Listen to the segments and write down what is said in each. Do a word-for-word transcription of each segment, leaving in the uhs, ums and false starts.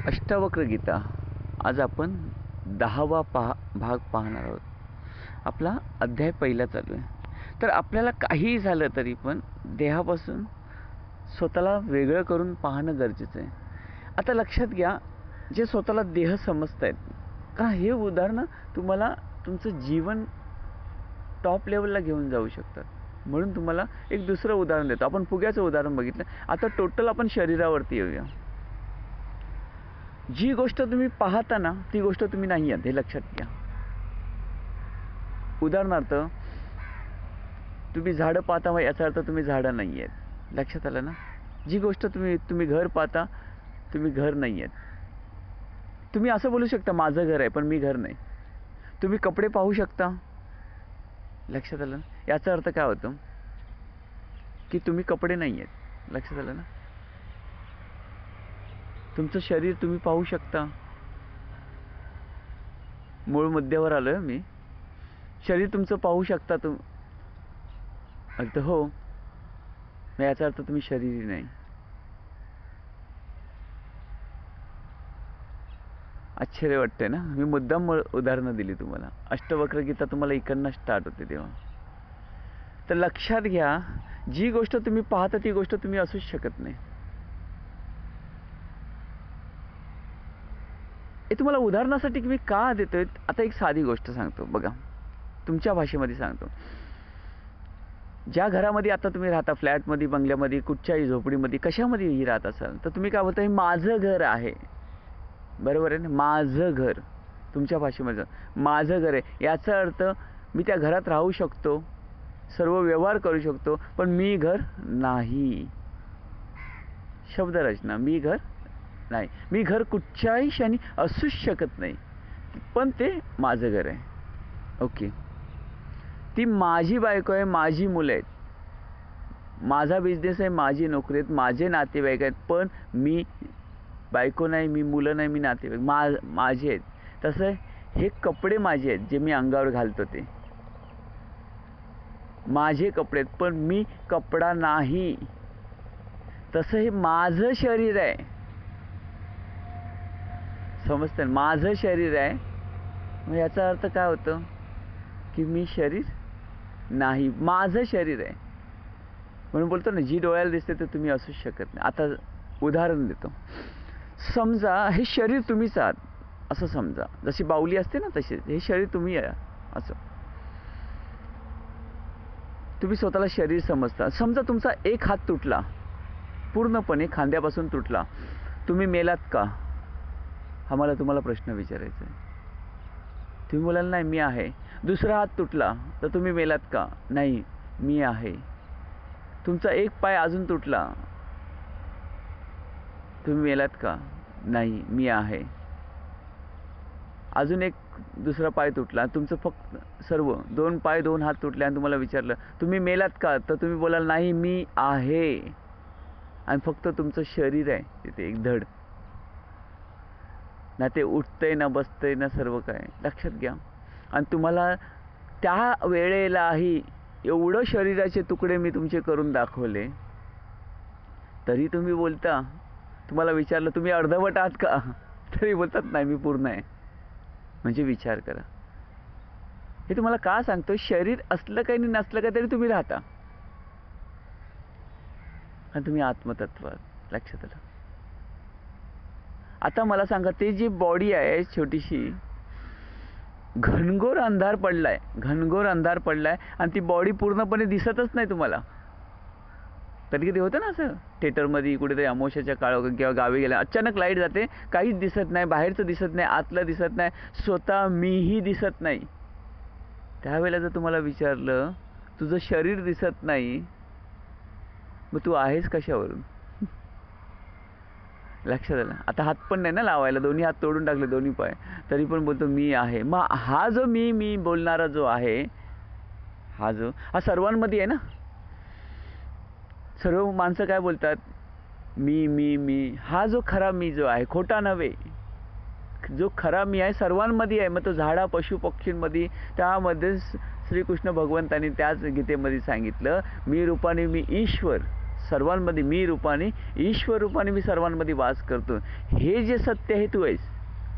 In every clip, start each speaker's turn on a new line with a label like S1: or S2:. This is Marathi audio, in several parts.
S1: अष्टावक्र गीता आज आपण दहावा पहा भाग पाहणार आहोत. आपला अध्याय पहिला चालू आहे. तर आपल्याला काहीही झालं तरी पण देहापासून स्वतःला वेगळं करून पाहणं गरजेचं आहे. आता लक्षात घ्या, जे स्वतःला देह समजत आहेत का, हे उदाहरणं तुम्हाला तुमचं जीवन टॉप लेवलला घेऊन जाऊ शकतात. म्हणून तुम्हाला एक दुसरं उदाहरण देतो. आपण फुग्याचं उदाहरण बघितलं. आता टोटल आपण शरीरावरती येऊया. जी गोष्ट तुम्ही पाहता ना, ती गोष्ट तुम्ही नाही आहात, हे लक्षात घ्या. उदाहरणार्थ, तुम्ही झाडं पाहता, याचा अर्थ तुम्ही झाडं नाही आहेत. लक्षात आलं ना? जी गोष्ट तुम्ही तुम्ही घर पाहता, तुम्ही घर नाही आहेत. तुम्ही असं बोलू शकता, माझं घर आहे पण मी घर नाही. तुम्ही कपडे पाहू शकता. लक्षात आलं ना? याचा अर्थ काय होतं की तुम्ही कपडे नाही आहेत. लक्षात आलं ना? तुमचं शरीर तुम्ही पाहू शकता. मूळ मुद्द्यावर आलोय मी. शरीर तुमचं पाहू शकता. तुम अर्थ हो, याचा अर्थ तुम्ही शरीर नाही. आश्चर्य वाटते ना? मी मुद्दाम उदाहरणं दिली तुम्हाला. अष्टवक्र गीता तुम्हाला इकडनं स्टार्ट होते तेव्हा. तर लक्षात घ्या, जी गोष्ट तुम्ही पाहता ती गोष्ट तुम्ही असूच शकत नाही. हे तुम्हाला उदाहरणासाठी मी का देतोय? आता एक साधी गोष्ट सांगतो बघा, तुमच्या भाषेमध्ये सांगतो. ज्या घरामध्ये आता तुम्ही राहता, फ्लॅटमध्ये, बंगल्यामध्ये, कुठच्याही झोपडीमध्ये, कशामध्येही राहत असाल, तर तुम्ही काय बोलता, हे माझं घर आहे. बरोबर आहे ना? माझं घर. तुमच्या भाषेमध्ये माझं घर आहे याचा अर्थ मी त्या घरात राहू शकतो, सर्व व्यवहार करू शकतो, पण मी घर नाही. शब्दरचना, मी घर नाही. मी घर कुठच्याही क्षणी असूच शकत नाही, पण ते माझं घर आहे. ओके. ती माझी बायको आहे, माझी मुलं आहेत, माझा बिझनेस आहे, माझी नोकरी आहेत, माझे नातेवाईक आहेत, पण मी बायको नाही, मी मुलं नाही, मी नातेवाईक मा माझे आहेत. तसं हे कपडे माझे आहेत, जे मी अंगावर घालतो ते माझे कपडे आहेत, पण मी कपडा नाही. तसं हे माझं शरीर आहे. समजतं? माझं शरीर आहे. मग याचा अर्थ काय होतं की मी शरीर नाही, माझं शरीर आहे. म्हणून बोलतो ना, जी डोळ्याला दिसते तर तुम्ही असूच शकत नाही. आता उदाहरण देतो. समजा हे शरीर तुम्हीच आहात असं समजा. जशी बाहुली असते ना, तशी हे शरीर तुम्ही आहे असं. तुम्ही स्वतःला शरीर समजता. समजा तुमचा एक हात तुटला, पूर्णपणे खांद्यापासून तुटला, तुम्ही मेलात का? हा मला तुम्हाला प्रश्न विचारायचा आहे. तुम्ही बोलाल नाही, मी आहे. दुसरा हात तुटला तर तुम्ही मेलात का? नाही, मी आहे. तुमचा एक पाय अजून तुटला, तुम्ही मेलात का? नाही, मी आहे. अजून एक दुसरा पाय तुटला, तुमचं फक्त सर्व दोन पाय दोन हात तुटले आणि तुम्हाला विचारलं तुम्ही मेलात का, तर तुम्ही बोलाल नाही, मी आहे. आणि फक्त तुमचं शरीर आहे तिथे, एक धड ना, ते उठतंय ना, बसतंय ना, सर्व काय. लक्षात घ्या. आणि तुम्हाला त्या वेळेलाही एवढं शरीराचे तुकडे मी तुमचे करून दाखवले, तरी तुम्ही बोलता, तुम्हाला विचारलं तुम्ही अर्धवट आहात का, तरी बोलतात नाही, मी पूर्ण आहे. म्हणजे विचार करा. हे तुम्हाला का सांगतो? शरीर असलं काही नाही, नसलं काही तरी तुम्ही राहता आणि तुम्ही आत्मतत्वात. लक्षात आलं? आता मला सांगा, ते जी बॉडी आहे छोटीशी, घनघोर अंधार पडलाय, घनघोर अंधार पडलाय आणि ती बॉडी पूर्णपणे दिसतच नाही तुम्हाला. कधी कधी होतं ना असं, थिएटरमध्ये कुठेतरी अमावस्याच्या काळ किंवा गावी गेल्या, अचानक लाईट जाते, काहीच दिसत नाही, बाहेरचं दिसत नाही, आतलं दिसत नाही, स्वतः मीही दिसत नाही. त्यावेळेला जर तुम्हाला विचारलं तुझं शरीर दिसत नाही, मग तू आहेस कशावरून? लक्षात आलं? आता हात पण नाही ना लावायला, दोन्ही हात तोडून टाकले, दोन्ही पाय, तरी पण बोलतो मी आहे. मग हा जो मी मी बोलणारा जो आहे, हा जो हा सर्वांमध्ये आहे ना. सर्व माणसं काय बोलतात, मी मी मी. हा जो खरा मी जो आहे, खोटा नव्हे, जो खरा मी आहे सर्वांमध्ये आहे. मग तो झाडा, पशु, पक्षींमध्ये, त्यामध्ये श्रीकृष्ण भगवंतांनी त्याच गीतेमध्ये सांगितलं, मी रूपाने मी ईश्वर सर्वांमध्ये मी रूपाने ईश्वर रूपाने मी सर्वांमध्ये वास करतो, हे जे सत्य आहे तू आहेस.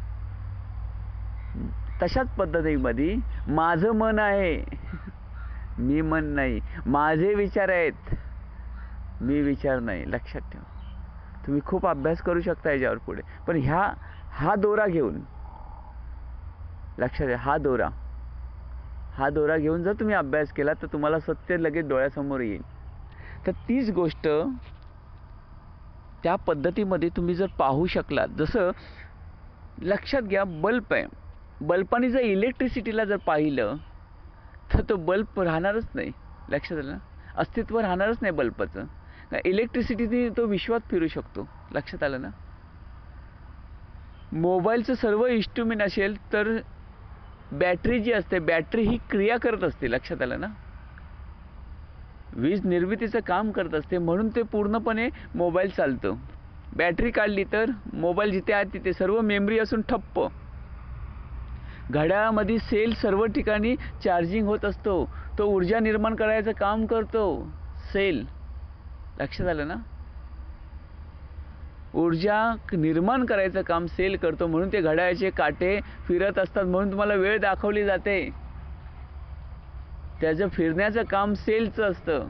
S1: तशाच पद्धतीमध्ये माझं मन आहे, मी मन नाही. माझे विचार आहेत, मी विचार नाही. लक्षात ठेवा. तुम्ही खूप अभ्यास करू शकता याच्यावर पुढे, पण ह्या हा दोरा घेऊन, लक्षात घ्या, हा दोरा हा दोरा घेऊन जर तुम्ही अभ्यास केला तर तुम्हाला सत्य लगेच डोळ्यासमोर येईल. तर तीच गोष्ट त्या पद्धतीमध्ये तुम्ही जर पाहू शकलात, जसं लक्षात घ्या, बल्ब आहे, बल्बाने जर इलेक्ट्रिसिटीला जर पाहिलं तर तो बल्ब राहणारच नाही. लक्षात आलं ना, अस्तित्व राहणारच नाही बल्बाचं. इलेक्ट्रिसिटीने तो विश्वात फिरू शकतो. लक्षात आलं ना. मोबाईलचं सर्व इन्स्ट्रुमेंट असेल तर बॅटरी जी असते, बॅटरी ही क्रिया करत असते. लक्षात आलं ना, वीज निर्मितीचं काम करत असते, म्हणून ते पूर्णपणे मोबाईल चालतो. बॅटरी काढली तर मोबाईल जिथे आहे तिथे सर्व मेमरी असून ठप्प. घड्याळामध्ये सेल सर्व ठिकाणी चार्जिंग होत असतो, तो ऊर्जा निर्माण करायचं काम करतो सेल. लक्षात आलं ना, ऊर्जा निर्माण करायचं काम सेल करतो, म्हणून ते घड्याळाचे काटे फिरत असतात, म्हणून तुम्हाला वेळ दाखवली जाते. त्याचं फिरण्याचं काम सेलचं असतं.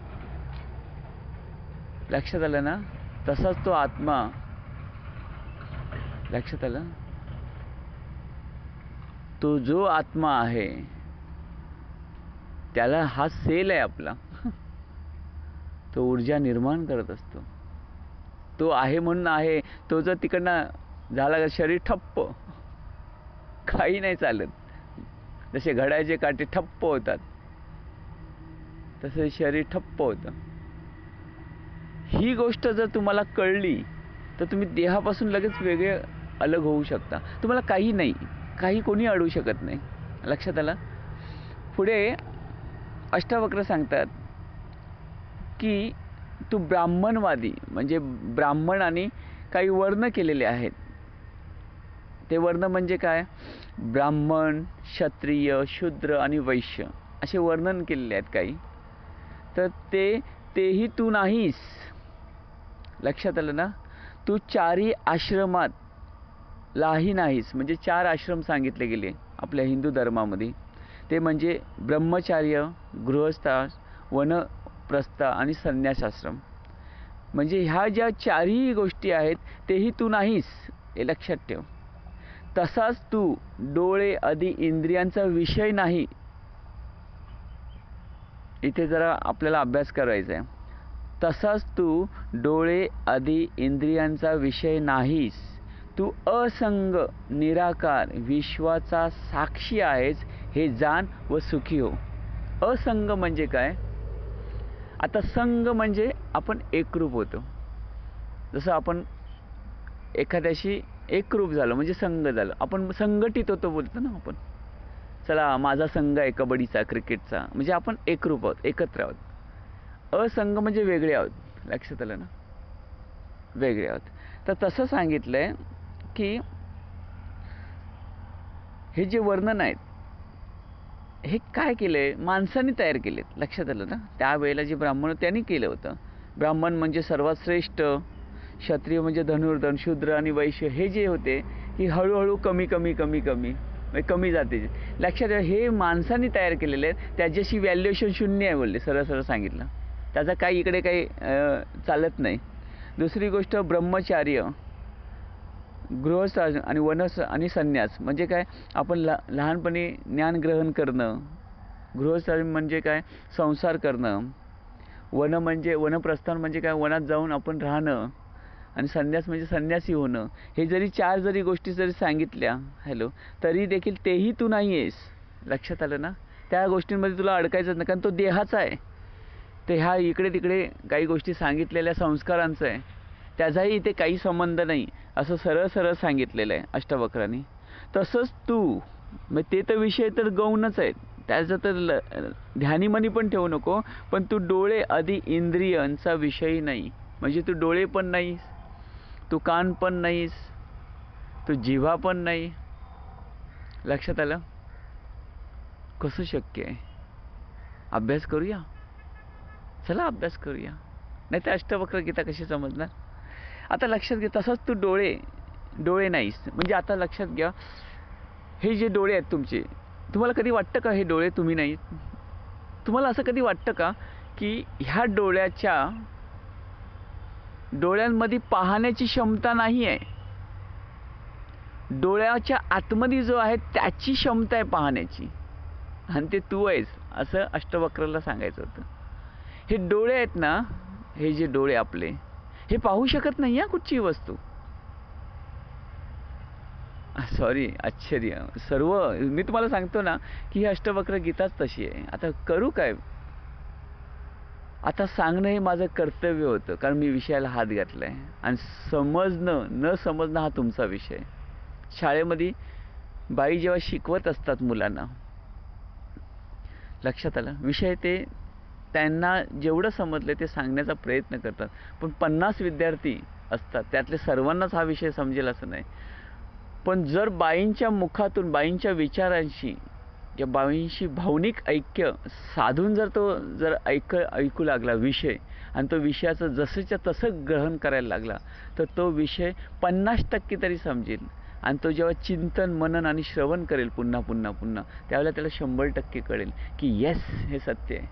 S1: लक्षात आलं ना. तसाच तो आत्मा. लक्षात आलं, तो जो आत्मा आहे त्याला हा सेल आहे आपला, तो ऊर्जा निर्माण करत असतो. तो आहे म्हणून आहे. तो जर तिकडनं झाला शरीर ठप्प, काही नाही चालत. जसे घड्याळाचे काटे ठप्प होतात तसे शरीर ठप्प होतं. ही गोष्ट जर तुम्हाला कळली तर तुम्ही देहापासून लगेच वेगळे अलग होऊ शकता. तुम्हाला काही नाही, काही कोणी अडवू शकत नाही. लक्षात आलं. पुढे अष्टावक्र सांगतात की तू ब्राह्मणवादी, म्हणजे ब्राह्मणाने काही वर्ण केलेले आहेत. ते वर्ण म्हणजे काय, ब्राह्मण, क्षत्रिय, शूद्र आणि वैश्य असे वर्णन केलेले आहेत काही. तर ते तेही तू नाहीस. लक्षात आलं ना. तू चारी आश्रमात लाही नाहीस. म्हणजे चार आश्रम सांगितले गेले आपल्या हिंदू धर्मामध्ये. ते म्हणजे ब्रह्मचार्य, गृहस्थ, वनप्रस्थ आणि संन्यासाश्रम. म्हणजे ह्या ज्या चारही गोष्टी आहेत तेही तू नाहीस, हे लक्षात ठेव. तसाच तू डोळे आदी इंद्रियांचा विषय नाही. इथे जरा आपल्याला अभ्यास करायचा आहे. तसाच तू डोळे आदी इंद्रियांचा विषय नाहीस. तू असंग, निराकार, विश्वाचा साक्षी आहेस, हे जाण व सुखी हो. असंग म्हणजे काय. आता संग म्हणजे आपण एकरूप होतो. जसं आपण एखाद्याशी एकरूप झालो म्हणजे संघ झालं, आपण संघटित होतो बोलतो ना आपण. चला माझा संघ आहे कबड्डीचा, क्रिकेटचा, म्हणजे आपण एकरूप आहोत, एकत्र आहोत. असंग म्हणजे वेगळे आहोत. लक्षात आलं ना, वेगळे आहोत. तर तसं सांगितलंय की हे जे वर्णन आहेत हे काय केलंय, माणसाने तयार केलेत. लक्षात आलं ना. त्यावेळेला जे ब्राह्मण त्यांनी केलं होतं. ब्राह्मण म्हणजे सर्वात श्रेष्ठ, क्षत्रिय म्हणजे धनुर्धर, शूद्र आणि वैश्य हे जे होते ही हळूहळू कमी कमी कमी कमी कमी जाते. लक्षात ठेवा, हे माणसाने तयार केलेले आहेत. त्याच्याशी व्हॅल्युएशन शून्य आहे बोलले, सरळ सरळ सांगितलं. त्याचा काही इकडे काही चालत नाही. दुसरी गोष्ट ब्रह्मचार्य, गृहस्थ आणि वनस आणि संन्यास म्हणजे काय, आपण ला लहानपणी ज्ञान ग्रहण करणं. गृहस्थ म्हणजे काय, संसार करणं. वन म्हणजे वनप्रस्थान म्हणजे काय, वनात जाऊन आपण राहणं. आणि संन्यास म्हणजे संन्यासी होणं. हे जरी चार जरी गोष्टी जरी सांगितल्या हॅलो तरी देखील तेही तू नाही आहेस. लक्षात आलं ना. त्या गोष्टींमध्ये तुला अडकायचंच नाही, कारण तो देहाचा आहे. ते ह्या इकडे तिकडे काही गोष्टी सांगितलेल्या संस्कारांचं आहे, त्याचाही इथे काही संबंध नाही, असं सरळ सरळ सांगितलेलं आहे अष्टावक्रांनी. तसंच तू, मग ते तर विषय तर गौणच आहेत, त्याचं तर ध्यानीमनी पण ठेवू नको. पण तू डोळे आदी इंद्रियांचा विषय नाही. म्हणजे तू डोळे पण नाहीस, तू कान पण नाहीस, तू जिव्हा पण नाही. लक्षात आलं. कसं शक्य आहे. अभ्यास करूया, चला अभ्यास करूया. नाही तर अष्टवक्र गीता कशी समजणार. आता लक्षात घ्या, तसंच तू डोळे डोळे नाहीस म्हणजे आता लक्षात घ्या, हे जे डोळे आहेत तुमचे, तुम्हाला कधी वाटतं का हे डोळे तुम्ही नाही? तुम्हाला असं कधी वाटतं का की ह्या डोळ्याच्या डोळ्यांमध्ये पाहण्याची क्षमता नाही आहे, डोळ्याच्या आतमध्ये जो आहे त्याची क्षमता आहे पाहण्याची, आणि ते तू आहेस असं अष्टवक्रला सांगायचं होतं. हे डोळे आहेत ना, हे जे डोळे आपले हे पाहू शकत नाही आहे कुठची वस्तू. सॉरी, आश्चर्य सर्व मी तुम्हाला सांगतो ना की ही अष्टवक्र गीताच तशी आहे. आता करू काय, आता सांगणं हे माझं कर्तव्य होतं, कारण मी विषयाला हात घातलाय आणि समजणं न समजणं हा तुमचा विषय. शाळेमध्ये बाई जेव्हा शिकवत असतात मुलांना, लक्षात आलं विषय, ते त्यांना जेवढं समजले ते सांगण्याचा प्रयत्न करतात, पण पन्नास विद्यार्थी असतात त्यातले सर्वांनाच हा विषय समजेल असं नाही. पण जर बाईंच्या मुखातून बाईंच्या विचारांशी या बाईंशी भावनिक ऐक्य साधून जर तो जर ऐक ऐकू लागला विषय आणि तो विषयाचं जसंच्या तसं ग्रहण करायला लागला तर तो विषय पन्नास टक्के तरी समजेल. आणि तो जेव्हा चिंतन मनन आणि श्रवण करेल पुन्हा पुन्हा पुन्हा त्यावेळेला त्याला शंभर टक्के कळेल की येस हे सत्य आहे.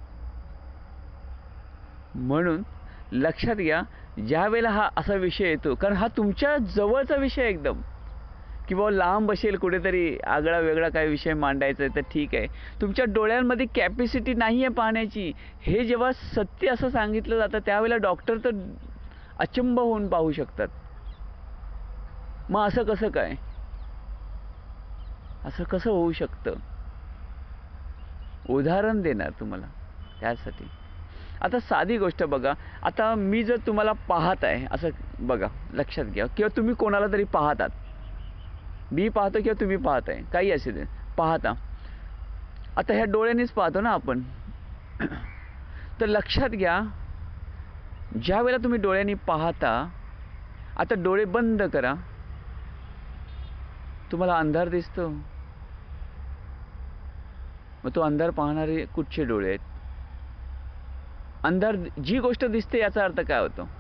S1: म्हणून लक्षात घ्या, ज्या वेळेला हा असा विषय येतो, कारण हा तुमच्या जवळचा विषय एकदम, की बाबा लांब बसेल कुठेतरी आगळा वेगळा काही विषय मांडायचा आहे तर ठीक आहे, तुमच्या डोळ्यांमध्ये कॅपॅसिटी नाही आहे पाहण्याची, हे जेव्हा सत्य असं सांगितलं जातं त्यावेळेला डॉक्टर तर अचंब होऊन पाहू शकतात. मग असं कसं काय, असं कसं होऊ शकतं, उदाहरण देणार तुम्हाला त्यासाठी. आता साधी गोष्ट बघा, आता मी जर तुम्हाला पाहत आहे असं बघा, लक्षात घ्या, किंवा तुम्ही कोणाला तरी पाहतात, मी पाहतो किंवा तुम्ही पाहताय, काही असे दे पाहता, आता ह्या डोळ्यांनीच पाहतो ना आपण. तर लक्षात घ्या, ज्या वेळेला तुम्ही डोळ्यांनी पाहता, आता डोळे बंद करा, तुम्हाला अंधार दिसतो, मग तो अंधार पाहणारे कुठचे डोळे आहेत? अंधार जी गोष्ट दिसते याचा अर्थ काय होतो?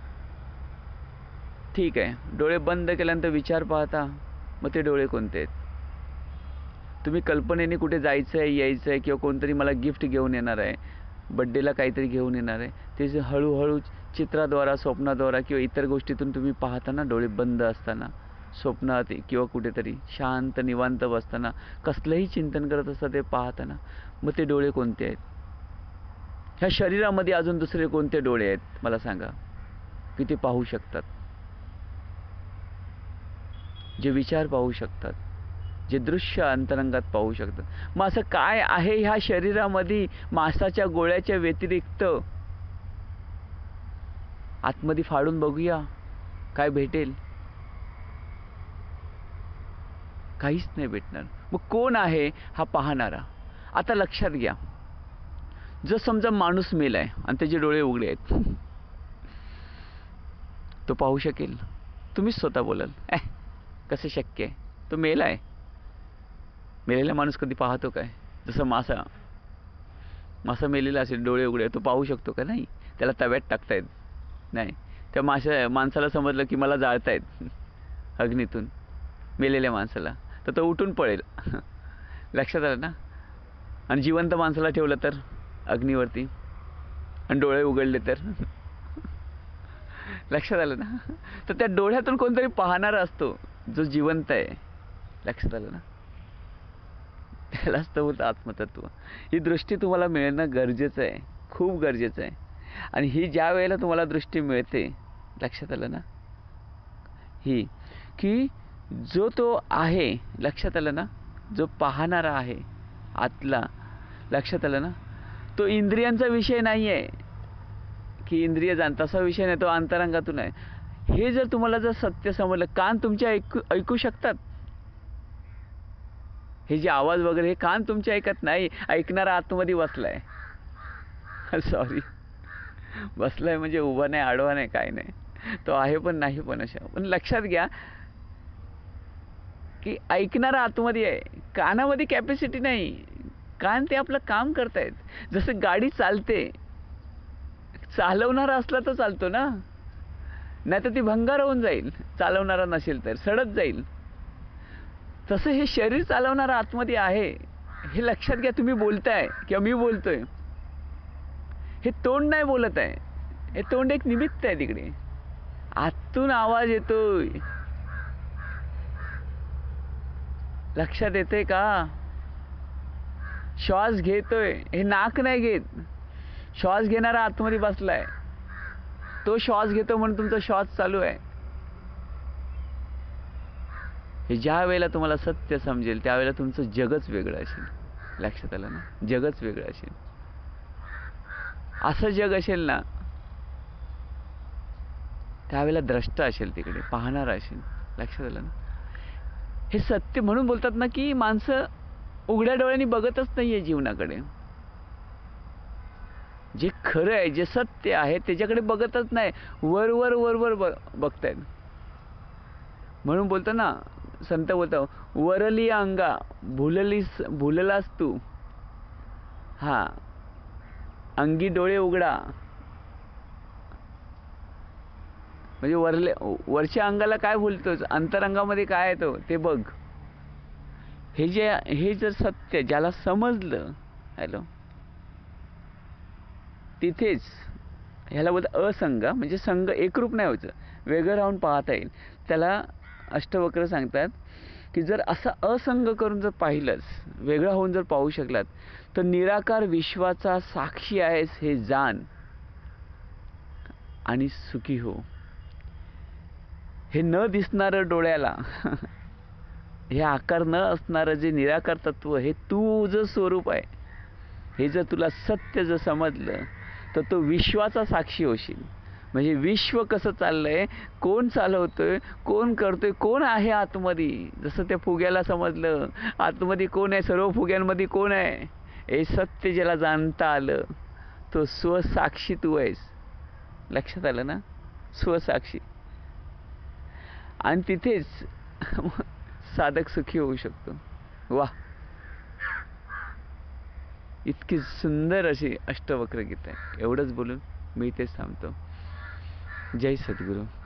S1: ठीक आहे, डोळे बंद केल्यानंतर विचार पाहता, मग ते डोळे कोणते आहेत? तुम्ही कल्पनेने कुठे जायचं आहे यायचं आहे किंवा कोणतरी मला गिफ्ट घेऊन येणार आहे, बड्डेला काहीतरी घेऊन येणार आहे, ते जे हळूहळू चित्राद्वारा स्वप्नाद्वारा किंवा इतर गोष्टीतून तुम्ही पाहताना, डोळे बंद असताना स्वप्नात किंवा कुठेतरी शांत निवांत बसताना कसलंही चिंतन करत असता ते पाहताना, मग ते डोळे कोणते आहेत? ह्या शरीरामध्ये अजून दुसरे कोणते डोळे आहेत मला सांगा, की ते पाहू शकतात, जे विचार पाहू शकतात, जे दृश्य अंतरंगात पाहू शकतात. मग असं काय आहे ह्या शरीरामध्ये मांसाच्या गोळ्याच्या व्यतिरिक्त? आतमध्ये फाडून बघूया काय भेटेल? काहीच नाही भेटणार. मग कोण आहे हा पाहणारा? आता लक्षात घ्या, जर समजा माणूस मेलाय आणि त्याचे डोळे उघडे आहेत, तो पाहू शकेल? तुम्हीच स्वतः बोलाल, ए कसं शक्य आहे, तो मेलाय. मेलेला माणूस कधी पाहतो काय? जसं मासा मासा मेलेला असेल, डोळे उघडे, तो पाहू शकतो का? नाही. त्याला तव्यात टाकतायत, नाही. त्या माशा माणसाला समजलं की मला जाळतायत अग्नीतून मेलेल्या माणसाला, तर तो उठून पळेल. लक्षात आलं ना? आणि जिवंत माणसाला ठेवलं तर अग्नीवरती आणि डोळे उघडले तर लक्षात आलं ना? तर त्या डोळ्यातून कोणतरी पाहणारा असतो जो जिवंत आहे. लक्षात आलं ना? त्यालाच तर होतं आत्मतत्व. ही दृष्टी तुम्हाला मिळणं गरजेचं आहे, खूप गरजेचं आहे. आणि ही ज्या वेळेला तुम्हाला दृष्टी मिळते, लक्षात आलं ना, ही की जो तो आहे, लक्षात आलं ना, जो पाहणारा आहे आतला, लक्षात आलं ना, तो इंद्रियांचा विषय नाही आहे की इंद्रिय जाण, तसा विषय नाही, तो अंतरंगातून आहे. हे जर तुम्हाला जर सत्य समजलं, कान तुमचे ऐकू ऐकू शकतात, हे जे आवाज वगैरे हे कान तुमचे ऐकत नाही, ऐकणारा आतमध्ये बसलाय. सॉरी, बसलाय म्हणजे उभा नाही, आडवा नाही, काय नाही, तो आहे पण नाही पण अशा. पण लक्षात घ्या की ऐकणारा आतमध्ये आहे, कानामध्ये कॅपॅसिटी नाही. कान ते आपलं काम करतायत. जसं गाडी चालते चालवणारा असला तर चालतो ना, नाही तर ती भंगार होऊन जाईल. चालवणारा नसेल तर सडत जाईल. तसं हे शरीर चालवणारा आतमध्ये आहे हे लक्षात घ्या. तुम्ही बोलताय किंवा मी बोलतोय, हे तोंड नाही बोलत आहे. हे तोंड एक निमित्त आहे. तिकडे आतून आवाज येतोय. लक्षात येते का? श्वास घेतोय, हे नाक नाही घेत. श्वास घेणारा आतमध्ये बसलाय, तो श्वास घेतो म्हणून तुमचा श्वास चालू आहे. हे ज्या वेळेला तुम्हाला सत्य समजेल त्यावेळेला तुमचं जगच वेगळं असेल. लक्षात आलं ना? जगच वेगळं असेल. असं जग असेल ना, त्यावेळेला द्रष्टा असेल, तिकडे पाहणारा असेल. लक्षात आलं ना? हे सत्य म्हणून बोलतात ना की माणसं उघड्या डोळ्यांनी बघतच नाहीये जीवनाकडे. जे खरं आहे, जे सत्य आहे त्याच्याकडे बघतच नाही. वर वर वर वर बघतायत. म्हणून बोलतो ना, संत बोलतो, वरली अंगा भुललीस भुललास तू, हा अंगी डोळे उघडा. म्हणजे वरले वरच्या अंगाला काय भुलतोच, अंतरंगामध्ये काय आहे तो ते बघ. हे जे हे जर सत्य ज्याला समजलं, हॅलो, तिथेच ह्याला बोलतात असंग. म्हणजे संग एकरूप नाही व्हायचं, वेगळं राहून पाहता येईल. त्याला अष्टवक्र सांगतात की जर असं असंग करून जर पाहिलंच, वेगळं होऊन जर पाहू शकलात, तर निराकार विश्वाचा साक्षी आहेस हे जाण आणि सुखी हो. हे न दिसणारं डोळ्याला, हे आकार न असणारं जे निराकार तत्व, हे तुझं स्वरूप आहे. हे जर तुला सत्य जर समजलं तर तो विश्वाचा साक्षी होशील. म्हणजे विश्व कसं चाललंय, कोण चालवतोय, कोण करतोय, कोण आहे आतमध्ये. जसं त्या फुग्याला समजलं आतमध्ये कोण आहे, सर्व फुग्यांमध्ये कोण आहे, हे सत्य ज्याला जाणता आलं तो स्वसाक्षी तू आहेस. लक्षात आलं ना? स्वसाक्षी. आणि तिथेच साधक सुखी होऊ शकतो. वा, इतकी सुंदर अशी अष्टवक्र गीता आहे. एवढंच बोलून मी इथेच थांबतो. जय सद्गुरू.